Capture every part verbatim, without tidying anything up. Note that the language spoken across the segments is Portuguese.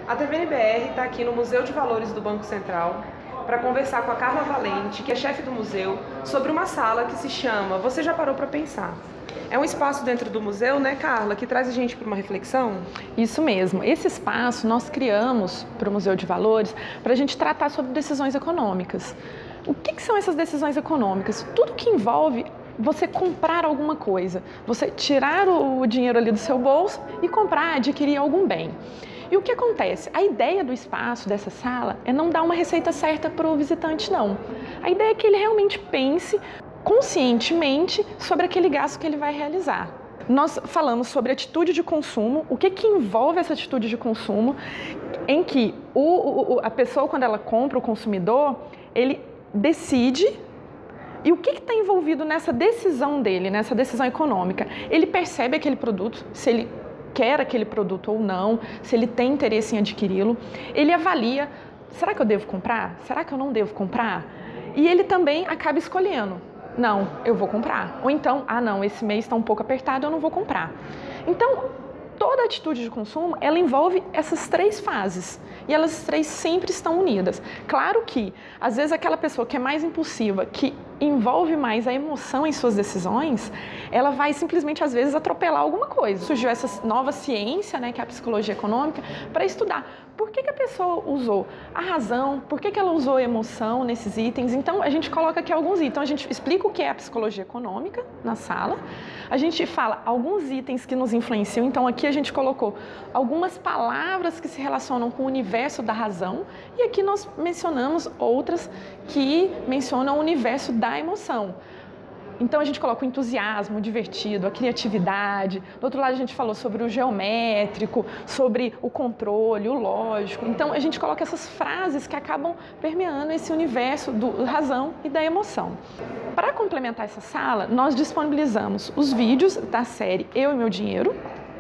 A T V N B R está aqui no Museu de Valores do Banco Central para conversar com a Carla Valente, que é chefe do museu, sobre uma sala que se chama Você Já Parou para Pensar? É um espaço dentro do museu, né, Carla, que traz a gente para uma reflexão? Isso mesmo. Esse espaço nós criamos para o Museu de Valores para a gente tratar sobre decisões econômicas. O que, que são essas decisões econômicas? Tudo que envolve você comprar alguma coisa, você tirar o dinheiro ali do seu bolso e comprar, adquirir algum bem. E o que acontece? A ideia do espaço, dessa sala, é não dar uma receita certa para o visitante, não. A ideia é que ele realmente pense conscientemente sobre aquele gasto que ele vai realizar. Nós falamos sobre atitude de consumo, o que, que envolve essa atitude de consumo, em que o, o, a pessoa, quando ela compra, o consumidor, ele decide. E o que está envolvido nessa decisão dele, nessa decisão econômica? Ele percebe aquele produto, se ele quer aquele produto ou não, se ele tem interesse em adquiri-lo, ele avalia, será que eu devo comprar? Será que eu não devo comprar? E ele também acaba escolhendo, não, eu vou comprar. Ou então, ah não, esse mês está um pouco apertado, eu não vou comprar. Então, toda atitude de consumo, ela envolve essas três fases. E elas três sempre estão unidas. Claro que, às vezes, aquela pessoa que é mais impulsiva, que envolve mais a emoção em suas decisões, ela vai simplesmente, às vezes, atropelar alguma coisa. Surgiu essa nova ciência, né, que é a psicologia econômica, para estudar por que, que a pessoa usou a razão, por que, que ela usou a emoção nesses itens. Então, a gente coloca aqui alguns itens. Então, a gente explica o que é a psicologia econômica na sala. A gente fala alguns itens que nos influenciam. Então, aqui a gente colocou algumas palavras que se relacionam com o universo da razão. E aqui nós mencionamos outras que mencionam o universo da emoção. Então a gente coloca o entusiasmo, o divertido, a criatividade. Do outro lado a gente falou sobre o geométrico, sobre o controle, o lógico. Então a gente coloca essas frases que acabam permeando esse universo da razão e da emoção. Para complementar essa sala, nós disponibilizamos os vídeos da série Eu e Meu Dinheiro.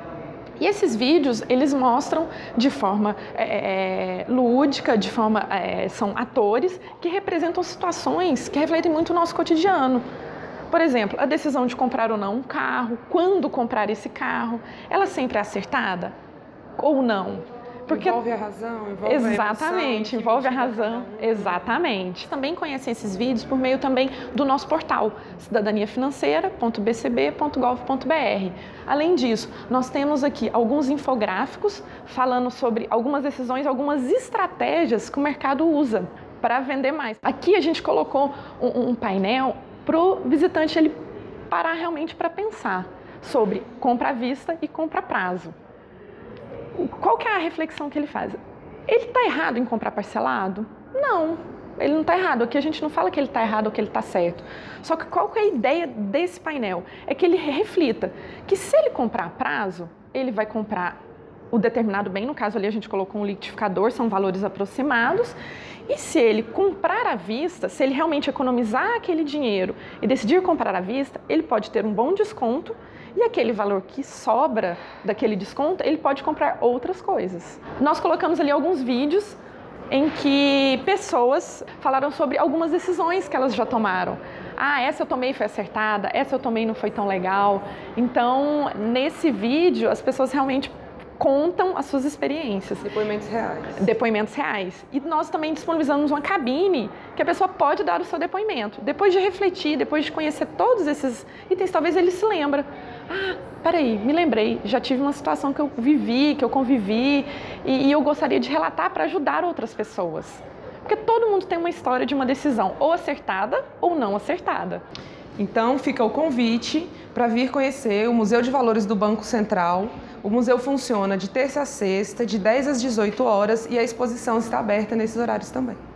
E esses vídeos, eles mostram de forma é, lúdica, de forma, é, são atores que representam situações que refletem muito o nosso cotidiano. Por exemplo, a decisão de comprar ou não um carro, quando comprar esse carro, ela sempre é acertada ou não? Porque envolve a razão, envolve exatamente, a emoção, envolve a razão, exatamente. Também conhecem esses vídeos por meio também do nosso portal, cidadania financeira ponto b c b ponto gov ponto b r. Além disso, nós temos aqui alguns infográficos falando sobre algumas decisões, algumas estratégias que o mercado usa para vender mais. Aqui a gente colocou um, um painel para o visitante ele parar realmente para pensar sobre compra à vista e compra a prazo. Qual que é a reflexão que ele faz? Ele está errado em comprar parcelado? Não, ele não está errado. Aqui a gente não fala que ele está errado ou que ele está certo. Só que qual que é a ideia desse painel? É que ele reflita que se ele comprar a prazo, ele vai comprar o determinado bem, no caso ali a gente colocou um liquidificador, são valores aproximados, e se ele comprar à vista, se ele realmente economizar aquele dinheiro e decidir comprar à vista, ele pode ter um bom desconto e aquele valor que sobra daquele desconto, ele pode comprar outras coisas. Nós colocamos ali alguns vídeos em que pessoas falaram sobre algumas decisões que elas já tomaram. Ah, essa eu tomei e foi acertada, essa eu tomei e não foi tão legal. Então, nesse vídeo, as pessoas realmente contam as suas experiências. Depoimentos reais. Depoimentos reais. E nós também disponibilizamos uma cabine que a pessoa pode dar o seu depoimento. Depois de refletir, depois de conhecer todos esses itens, talvez ele se lembra. Ah, peraí, me lembrei, já tive uma situação que eu vivi, que eu convivi e, e eu gostaria de relatar para ajudar outras pessoas. Porque todo mundo tem uma história de uma decisão ou acertada ou não acertada. Então fica o convite para vir conhecer o Museu de Valores do Banco Central. O museu funciona de terça a sexta, de dez às dezoito horas, e a exposição está aberta nesses horários também.